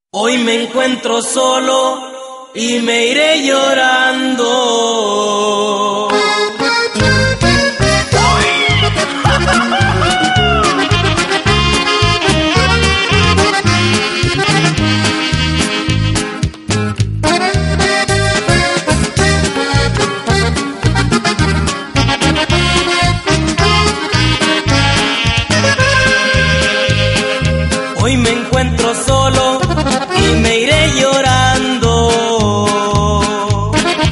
Hoy me encuentro solo y me iré llorando. Hoy me encuentro solo y me iré llorando.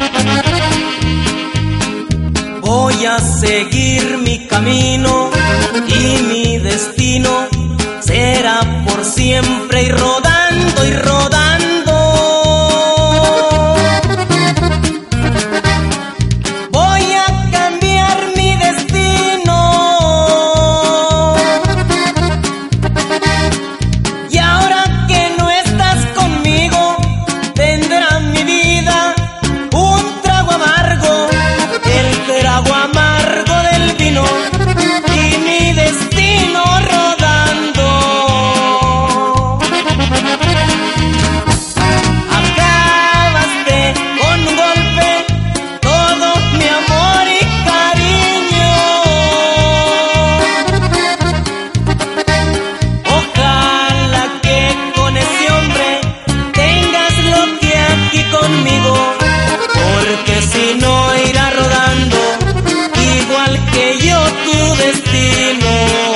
Voy a seguir mi camino y mi destino será por siempre ir rodando y rodando. Voy a cambiar mi destino y ahora que no estás conmigo tendrá mi vida un trago amargo, el trago amargo del vino y mi destino rodando. Acabaste con un golpe todo mi amor y cariño. Ojalá que con ese hombre tengas lo que aquí conmigo, porque si no irá rodando igual que yo tu destino.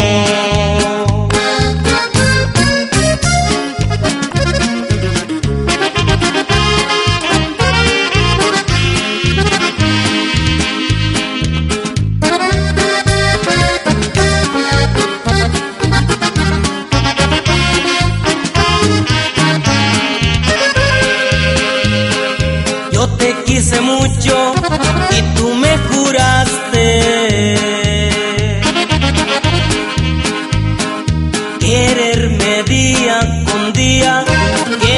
Yo te quise mucho y tú me juraste quererme día con día,